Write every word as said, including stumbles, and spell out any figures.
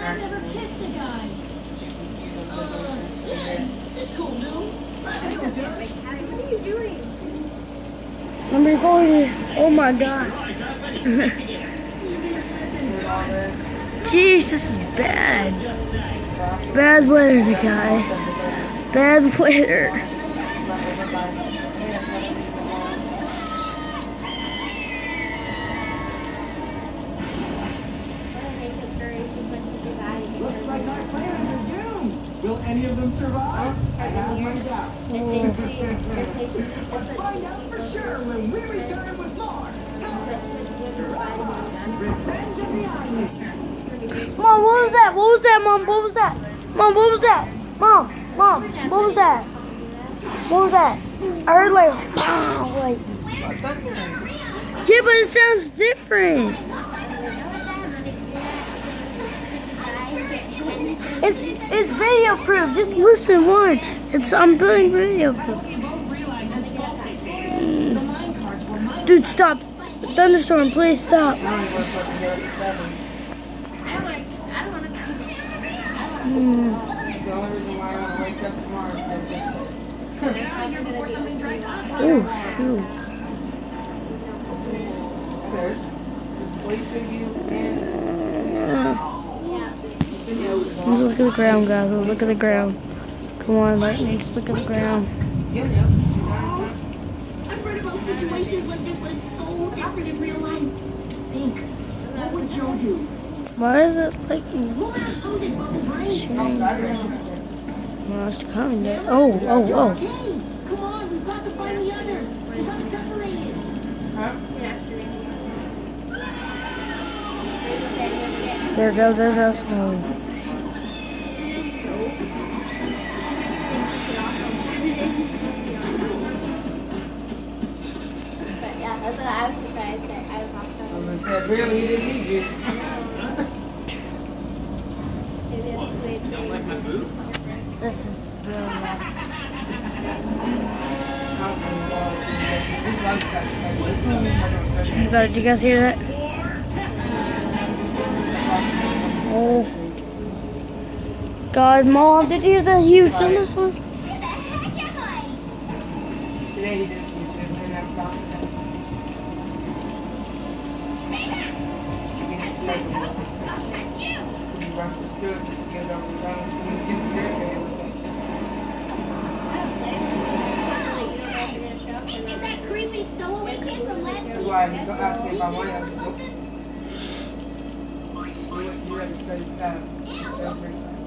I've never kissed a guy. Uh, yeah, it's cool, no? What are you doing? I'm recording this. Oh my god. Jeez, this is bad. Bad weather, guys. Bad weather. Looks like our plans are doomed. Will any of them survive? I have my doubts. Let's find out for sure when we return with more. Revenge of the Islanders. Mom, what was that? What was that, Mom? What was that? Mom, what was that? Mom, Mom, what was that? What was that? I heard like, pow, like. Yeah, but it sounds different. It's it's video proof. Just listen, watch. It's I'm doing video proof. Mm. Dude, stop! Thunderstorm, please stop. Mm. Oh shoot! Let's look at the ground, guys. Let's look at the ground. Come on, let me just look at the ground. I've read about situations like this, but it's so different in real life. Think, what would Joe do? Why is it like What would I suppose it bubble brain? well, it's coming there. Oh, oh, oh. Hey, come on, we've got to find the others. We've got to separate it. There goes their house. Oh. That's what I was surprised that I was off I was gonna say, really, he didn't need you. This is really loud. Did you guys hear that? Oh. God, Mom, did you hear that huge thunderstorm? Today he didn't teach him, and I'm talking to him. He rushed to school just to get it over the phone. He was getting sick and everything. Isn't that creepy stowaway kid from last That's why he got asked me if I wanted to. He went to study style.